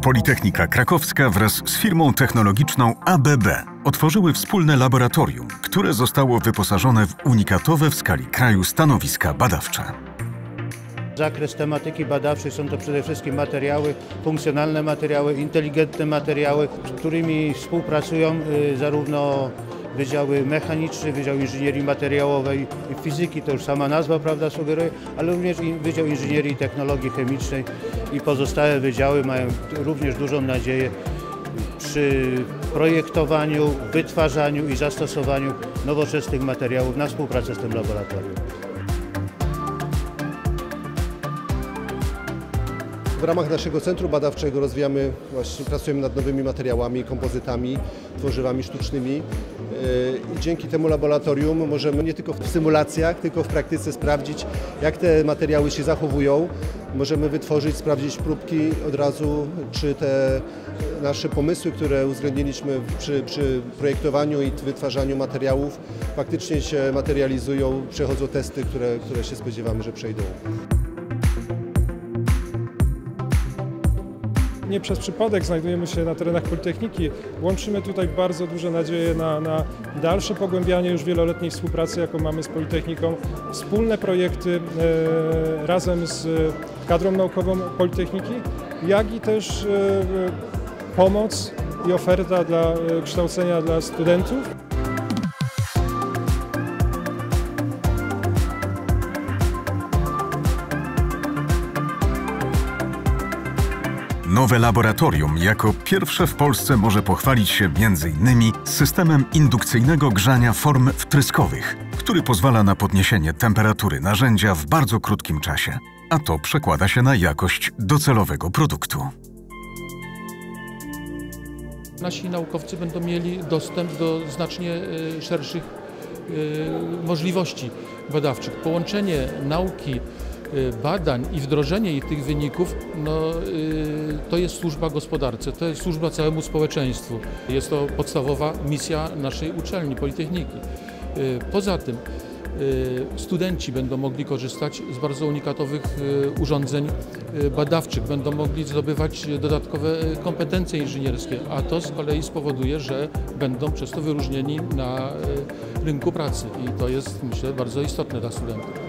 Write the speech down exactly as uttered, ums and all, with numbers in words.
Politechnika Krakowska wraz z firmą technologiczną A B B otworzyły wspólne laboratorium, które zostało wyposażone w unikatowe w skali kraju stanowiska badawcze. Zakres tematyki badawczej są to przede wszystkim materiały, funkcjonalne materiały, inteligentne materiały, z którymi współpracują zarówno Wydziały Mechaniczne, Wydział Inżynierii Materiałowej i Fizyki, to już sama nazwa, prawda, sugeruje, ale również Wydział Inżynierii i Technologii Chemicznej i pozostałe wydziały mają również dużą nadzieję przy projektowaniu, wytwarzaniu i zastosowaniu nowoczesnych materiałów na współpracę z tym laboratorium. W ramach naszego centrum badawczego rozwijamy, właśnie pracujemy nad nowymi materiałami, kompozytami, tworzywami sztucznymi i dzięki temu laboratorium możemy nie tylko w symulacjach, tylko w praktyce sprawdzić, jak te materiały się zachowują. Możemy wytworzyć, sprawdzić próbki od razu, czy te nasze pomysły, które uwzględniliśmy przy, przy projektowaniu i wytwarzaniu materiałów, faktycznie się materializują, przechodzą testy, które, które się spodziewamy, że przejdą. Nie przez przypadek znajdujemy się na terenach Politechniki. Łączymy tutaj bardzo duże nadzieje na, na dalsze pogłębianie już wieloletniej współpracy, jaką mamy z Politechniką. Wspólne projekty e, razem z kadrą naukową Politechniki, jak i też e, pomoc i oferta dla e, kształcenia dla studentów. Nowe laboratorium jako pierwsze w Polsce może pochwalić się między innymi systemem indukcyjnego grzania form wtryskowych, który pozwala na podniesienie temperatury narzędzia w bardzo krótkim czasie, a to przekłada się na jakość docelowego produktu. Nasi naukowcy będą mieli dostęp do znacznie szerszych możliwości badawczych. Połączenie nauki, badań i wdrożenie tych wyników, no, to jest służba gospodarce, to jest służba całemu społeczeństwu. Jest to podstawowa misja naszej uczelni, Politechniki. Poza tym studenci będą mogli korzystać z bardzo unikatowych urządzeń badawczych, będą mogli zdobywać dodatkowe kompetencje inżynierskie, a to z kolei spowoduje, że będą przez to wyróżnieni na rynku pracy i to jest, myślę, bardzo istotne dla studentów.